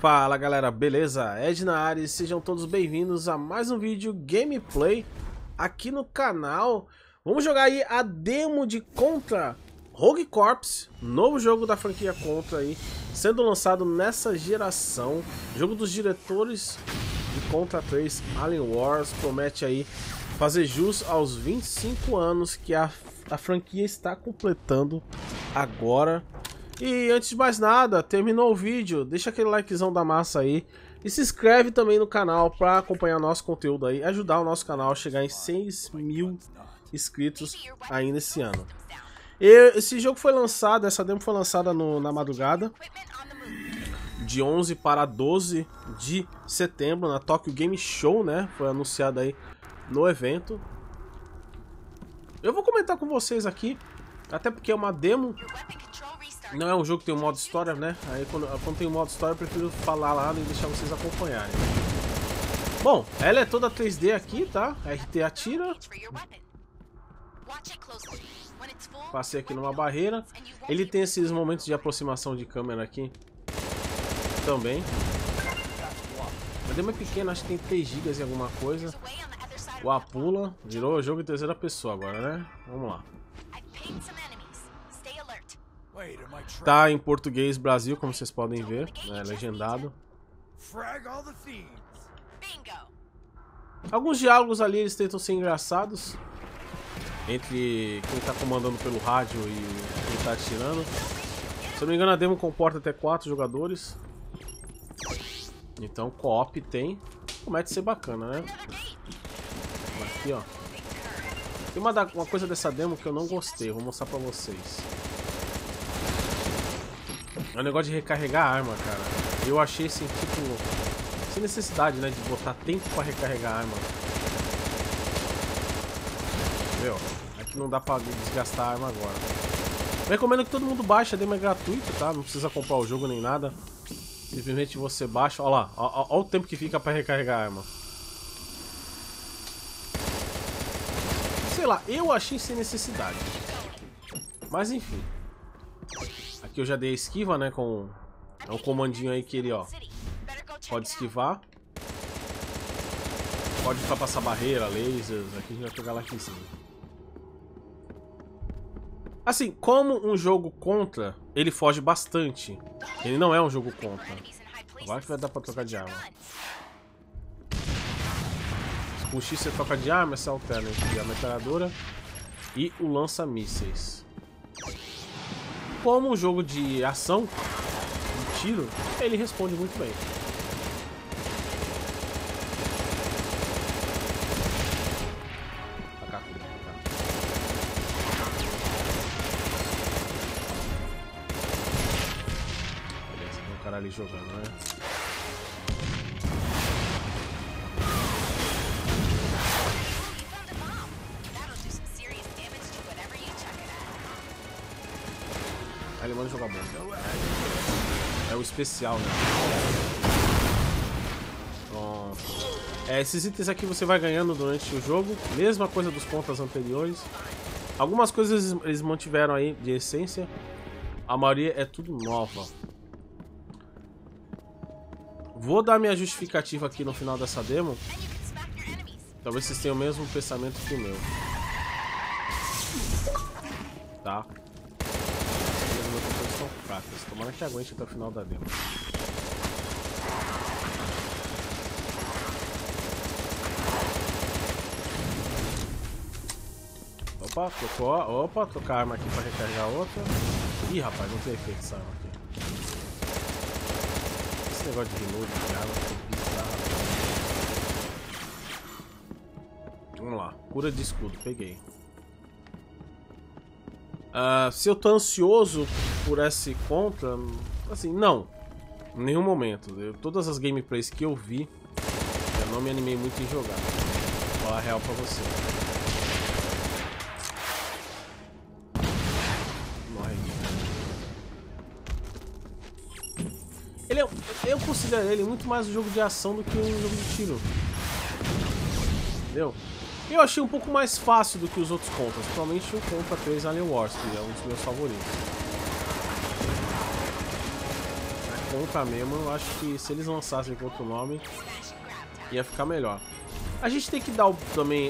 Fala galera, beleza? Ed na área e sejam todos bem-vindos a mais um vídeo gameplay aqui no canal. Vamos jogar aí a demo de Contra Rogue Corps, novo jogo da franquia Contra aí, sendo lançado nessa geração. Jogo dos diretores de Contra 3 Alien Wars, promete aí fazer jus aos 25 anos que a franquia está completando agora. E antes de mais nada, terminou o vídeo, deixa aquele likezão da massa aí e se inscreve também no canal para acompanhar nosso conteúdo aí, ajudar o nosso canal a chegar em 6.000 inscritos ainda esse ano. Esse jogo foi lançado, essa demo foi lançada na madrugada de 11 para 12 de setembro na Tokyo Game Show, né? Foi anunciado aí no evento. Eu vou comentar com vocês aqui, até porque é uma demo. Não é um jogo que tem um modo história, né? Aí quando tem um modo história eu prefiro falar lá e deixar vocês acompanharem. Bom, ela é toda 3D aqui, tá? RT atira. Passei aqui numa barreira. Ele tem esses momentos de aproximação de câmera aqui também. A demo é pequena, acho que tem 3 GB e alguma coisa. O Apula virou jogo em terceira pessoa agora, né? Vamos lá. Tá em português Brasil, como vocês podem ver, né, legendado. Alguns diálogos ali eles tentam ser engraçados entre quem tá comandando pelo rádio e quem tá atirando. Se eu não me engano, a demo comporta até 4 jogadores. Então co-op tem. Promete ser bacana, né? Aqui, ó. Tem uma coisa dessa demo que eu não gostei, vou mostrar pra vocês. É o negócio de recarregar a arma, cara. Eu achei assim, tipo, sem necessidade, né, de botar tempo pra recarregar a arma. Viu? Aqui não dá pra desgastar a arma agora. Eu recomendo que todo mundo baixe, a demo é gratuita, tá? Não precisa comprar o jogo nem nada. Simplesmente você baixa, ó lá, ó o tempo que fica pra recarregar a arma. Sei lá, eu achei sem necessidade. Mas enfim. Aqui eu já dei a esquiva, né, com um comandinho aí que ele, ó, pode esquivar. Pode ultrapassar barreira, lasers, aqui a gente vai pegar lá aqui em cima. Assim, como um jogo Contra, ele foge bastante. Ele não é um jogo Contra. Agora que vai dar pra trocar de arma. Com o X você troca de arma, você alterna entre a metralhadora e o lança-mísseis. Como um jogo de ação, de tiro, ele responde muito bem. Beleza, tem um cara ali jogando, né? Ele manda jogar bomba. É o especial, né? Pronto. Esses itens aqui você vai ganhando durante o jogo. Mesma coisa dos Contras anteriores. Algumas coisas eles mantiveram aí de essência. A maioria é tudo nova. Vou dar minha justificativa aqui no final dessa demo. Talvez vocês tenham o mesmo pensamento que o meu. Tá? São fracas. Tomara que aguente até o final da demo. Opa, trocou. Opa, trocar a arma aqui pra recarregar outra. Ih, rapaz, não tem efeito essa arma aqui. Esse negócio de reload de arma é bizarro. Vamos lá, cura de escudo, peguei. Se eu tô ansioso por esse Contra, assim, não, em nenhum momento. Todas as gameplays que eu vi, eu não me animei muito em jogar. Vou falar a real pra você. Morre aqui. Eu considero ele muito mais um jogo de ação do que um jogo de tiro. Entendeu? Eu achei um pouco mais fácil do que os outros Contras, principalmente o Contra 3 Alien Wars, que é um dos meus favoritos. Contra mesmo, eu acho que se eles lançassem com outro nome, ia ficar melhor. A gente tem que dar também...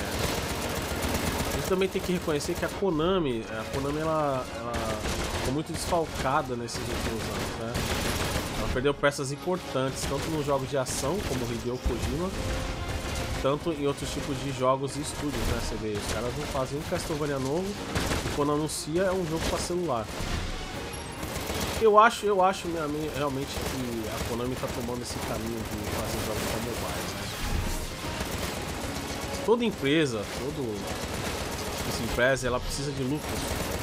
A gente também tem que reconhecer que a Konami ela ficou muito desfalcada nesses últimos anos, né? Ela perdeu peças importantes, tanto nos jogos de ação, como o Hideo Kojima, tanto em outros tipos de jogos e estúdios, né? Você vê, os caras não fazem um Castlevania novo e quando anuncia é um jogo para celular. Eu acho realmente que a Konami tá tomando esse caminho de fazer jogos para mobile, né? Toda empresa, essa empresa, ela precisa de lucros.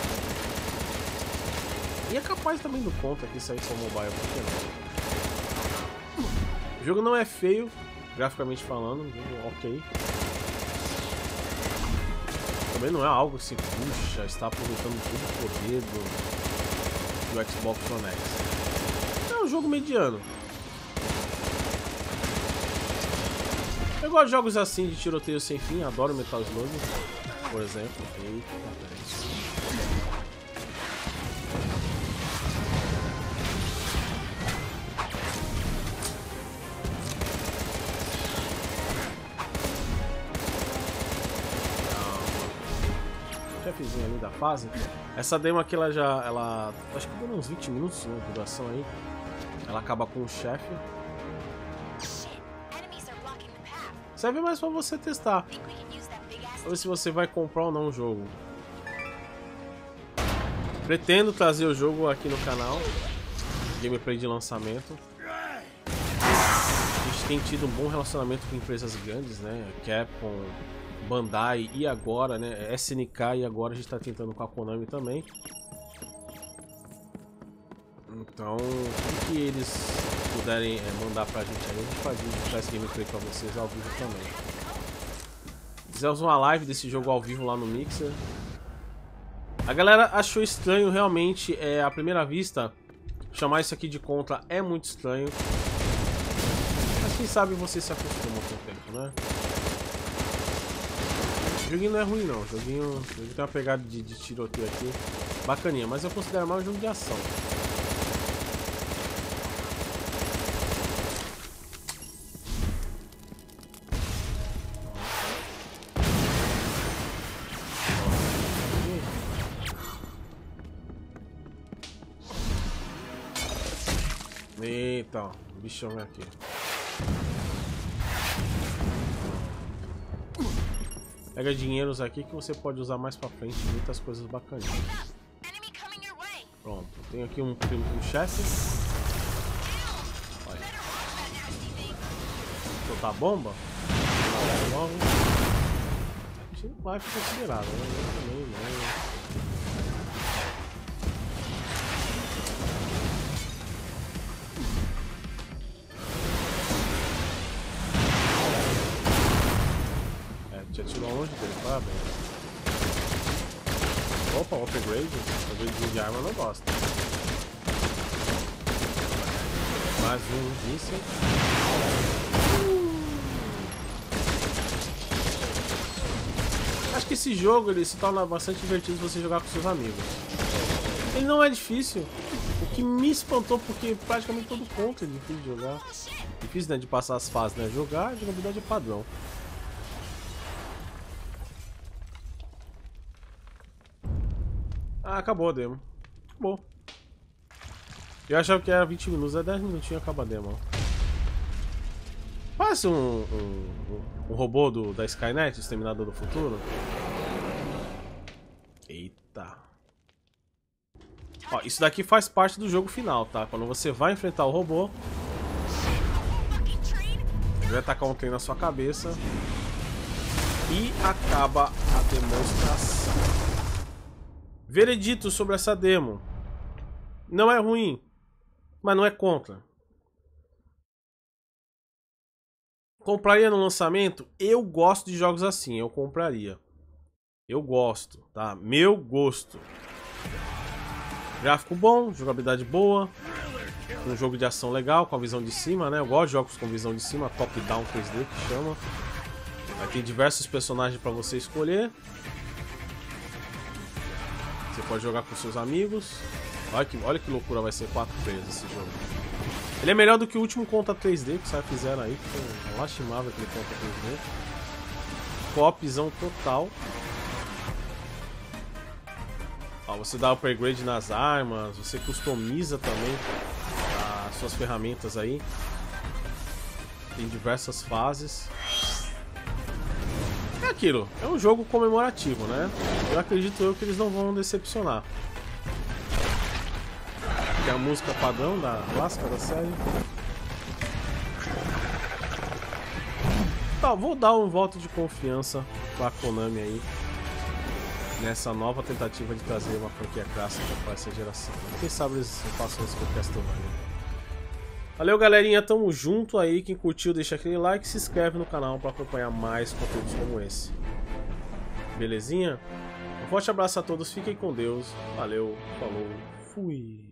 E é capaz também do Contra aqui sair para mobile, por que não? O jogo não é feio, graficamente falando, ok. Também não é algo que se puxa, está aproveitando todo o poder do Xbox One X. É um jogo mediano. Eu gosto de jogos assim de tiroteio sem fim, adoro Metal Slug, por exemplo. Eita, chefezinho ali da fase. Essa demo aqui, ela acho que deu uns 20 minutos de duração aí. Ela acaba com o chefe. Serve mais pra você testar. Pra ver se você vai comprar ou não o jogo. Pretendo trazer o jogo aqui no canal. Gameplay de lançamento. A gente tem tido um bom relacionamento com empresas grandes, né? Capcom, Bandai e agora, né? SNK, e agora a gente tá tentando com a Konami também. Então, o que eles puderem mandar pra gente aí, a gente faz gameplay pra vocês ao vivo também. Fizemos uma live desse jogo ao vivo lá no Mixer. A galera achou estranho, realmente, à primeira vista, chamar isso aqui de Contra é muito estranho. Mas quem sabe você se acostuma com o tempo, né? O joguinho não é ruim não, o joguinho tem uma pegada de tiroteio aqui bacaninha, mas eu considero mais um jogo de ação. Eita, ó, o bichão vem aqui. Pega dinheiros aqui que você pode usar mais pra frente, muitas coisas bacanas. Pronto, tenho aqui um chefe. Olha. Soltar a bomba. Logo. A gente não vai ficar considerado, né? Eu também não. Atirou longe dele, parabéns. Opa, upgrade. Upgrade de arma eu não gosto. Mais um disso. Acho que esse jogo ele se torna bastante divertido se você jogar com seus amigos. Ele não é difícil. O que me espantou, porque praticamente todo Contra é difícil de jogar. Difícil, né, de passar as fases, né? Jogar, a jogabilidade é padrão. Ah, acabou a demo. Acabou. Eu achava que era 20 minutos, é 10 minutinhos e acaba a demo. Parece um robô da Skynet, o Exterminador do Futuro. Eita. Ó, isso daqui faz parte do jogo final, tá? Quando você vai enfrentar o robô, ele vai tacar um trem na sua cabeça e acaba a demonstração. Veredito sobre essa demo. Não é ruim, mas não é Contra. Compraria no lançamento? Eu gosto de jogos assim, eu compraria. Eu gosto, tá? Meu gosto. Gráfico bom, jogabilidade boa. Um jogo de ação legal, com a visão de cima, né? Eu gosto de jogos com visão de cima, top-down 3D que chama. Vai ter diversos personagens para você escolher. Você pode jogar com seus amigos. Olha que loucura vai ser 4 players esse jogo. Ele é melhor do que o último Contra 3D que os caras fizeram aí, que foi lastimável aquele Contra 3D. Co-opzão total. Ó, você dá upgrade nas armas, você customiza também as suas ferramentas aí. Tem diversas fases. É aquilo, é um jogo comemorativo, né? Eu acredito que eles não vão decepcionar. Tem a música padrão da clássica da série. Tá, vou dar um voto de confiança pra Konami aí nessa nova tentativa de trazer uma franquia clássica para essa geração. Quem sabe eles façam isso com o Castlevania. Valeu, galerinha, tamo junto aí. Quem curtiu, deixa aquele like e se inscreve no canal para acompanhar mais conteúdos como esse. Belezinha? Um forte abraço a todos, fiquem com Deus. Valeu, falou, fui!